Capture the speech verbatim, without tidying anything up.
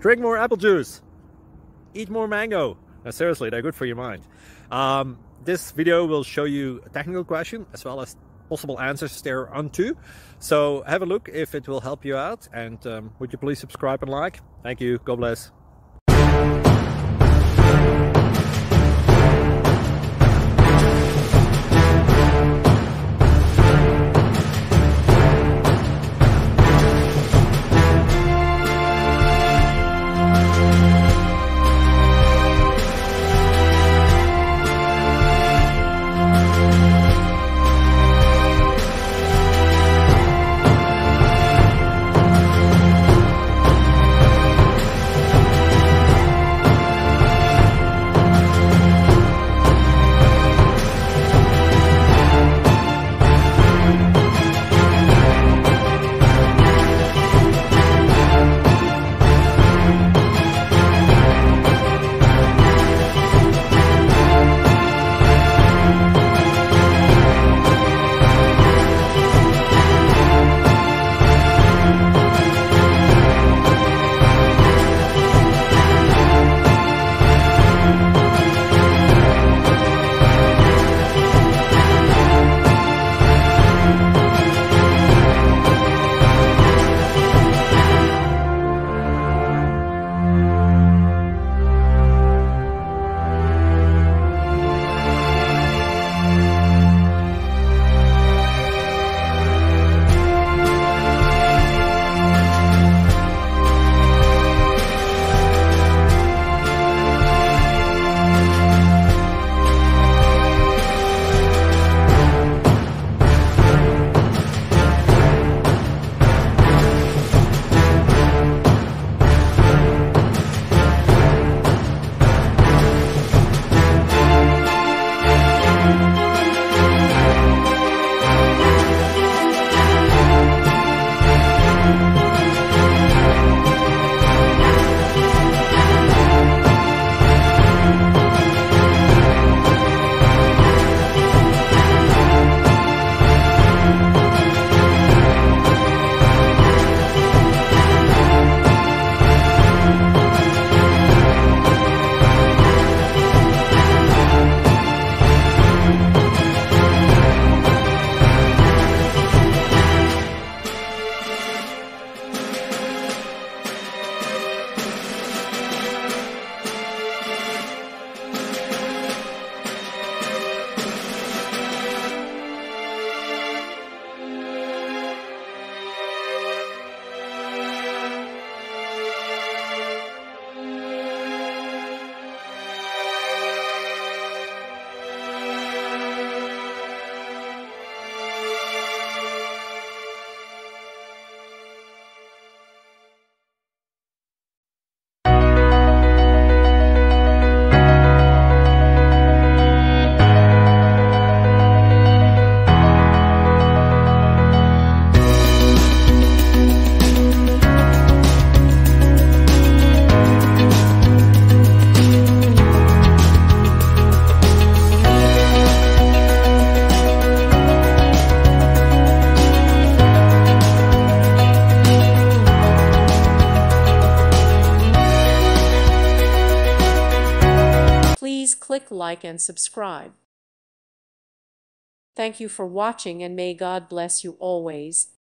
drink more apple juice, eat more mango. No, seriously, they're good for your mind. Um, this video will show you a technical question as well as possible answers thereunto. So have a look if it will help you out, and um, would you please subscribe and like? Thank you. God bless. Please click like and subscribe. Thank you for watching, and may God bless you always.